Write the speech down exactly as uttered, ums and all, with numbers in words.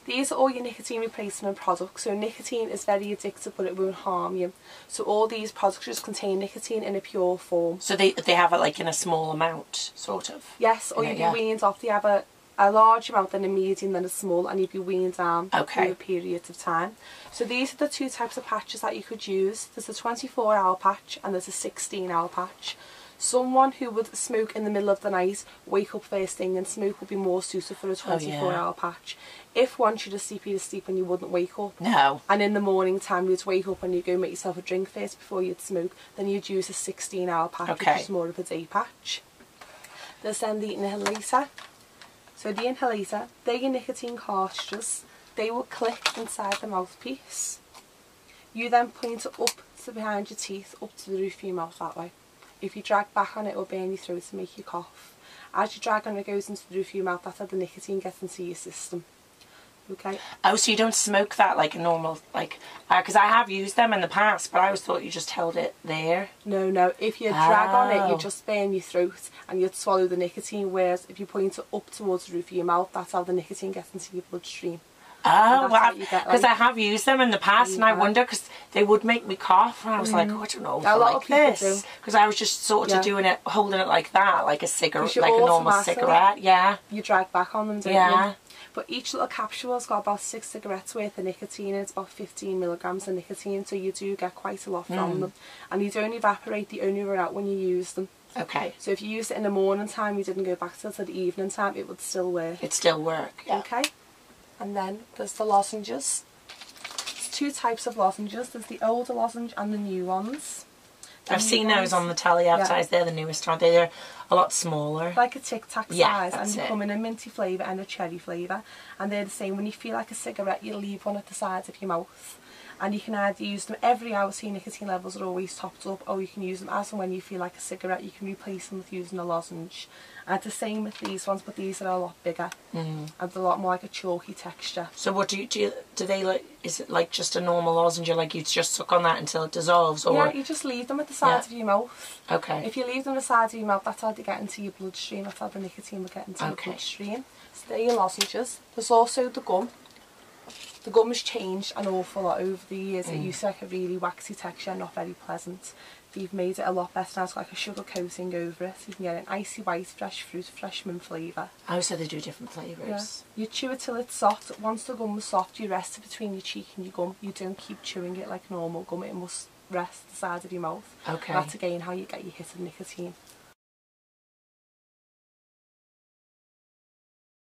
These are all your nicotine replacement products. So nicotine is very addictive, but it won't harm you. So all these products just contain nicotine in a pure form. So they they have it like in a small amount, sort of? Yes, or yeah, you'd be yeah. weaned off. They have a, a large amount, then a medium, then a small, and you'd be weaned down okay. over periods of time. So these are the two types of patches that you could use. There's a twenty-four hour patch and there's a sixteen hour patch. Someone who would smoke in the middle of the night, wake up first thing and smoke would be more suited for a twenty-four hour oh, yeah. patch. If once you're asleep, you'd sleep and you wouldn't wake up. No. And in the morning time you'd wake up and you'd go make yourself a drink first before you'd smoke, then you'd use a sixteen hour patch, okay. which is more of a day patch. There's then the inhalator. So the inhalator, they're your nicotine cartridges. They will click inside the mouthpiece. You then point it up to behind your teeth, up to the roof of your mouth that way. If you drag back on it, it will burn your throat and make you cough. As you drag on it, goes into the roof of your mouth. That's how the nicotine gets into your system. Okay. Oh, so you don't smoke that like a normal, like, because uh, I have used them in the past, but I always thought you just held it there. No, no. If you oh. drag on it, you just burn your throat and you'd swallow the nicotine. Whereas if you point it up towards the roof of your mouth, that's how the nicotine gets into your bloodstream. Oh, well, because like, I have used them in the past, and I wonder because they would make me cough, and I was mm. like, oh, I don't know, if I like this, because I was just sort of yeah. doing it, holding it like that, like a cigarette, like a normal cigarette. Yeah. You drag back on them, don't yeah. you? But each little capsule's got about six cigarettes worth of nicotine, and it's about fifteen milligrams of nicotine, so you do get quite a lot from mm. them. And you don't evaporate; they only run out when you use them. Okay. So if you use it in the morning time, you didn't go back till the evening time, it would still work. It'd still work. Yeah. Okay. And then there's the lozenges. There's two types of lozenges. There's the older lozenge and the new ones. The I've new seen ones, those on the telly advertised. Yeah. They're the newest, aren't they? They're a lot smaller. Like a Tic Tac yeah, size, and they it. come in a minty flavour and a cherry flavour. And they're the same. When you feel like a cigarette, you leave one at the sides of your mouth. And you can either use them every hour, so your nicotine levels are always topped up, or you can use them as and when you feel like a cigarette. You can replace them with using a lozenge. And the same with these ones, but these are a lot bigger mm. and a lot more like a chalky texture. So what do you do? You, do they like? Is it like just a normal lozenge? Like you just suck on that until it dissolves, or yeah, you just leave them at the sides yeah. of your mouth. Okay. If you leave them at the sides of your mouth, that's how they get into your bloodstream. That's how the nicotine will get into okay. your bloodstream. So they're your lozenges. There's also the gum. The gum has changed an awful lot over the years. Mm. It used to have like a really waxy texture, not very pleasant. They've made it a lot better now. It's got like a sugar coating over it. So you can get an icy white, fresh fruit, fresh mint flavour. Oh, so they do different flavours. Yeah. You chew it till it's soft. Once the gum was soft, you rest it between your cheek and your gum. You don't keep chewing it like normal gum. It must rest the side of your mouth. Okay. That's again how you get your hit of nicotine.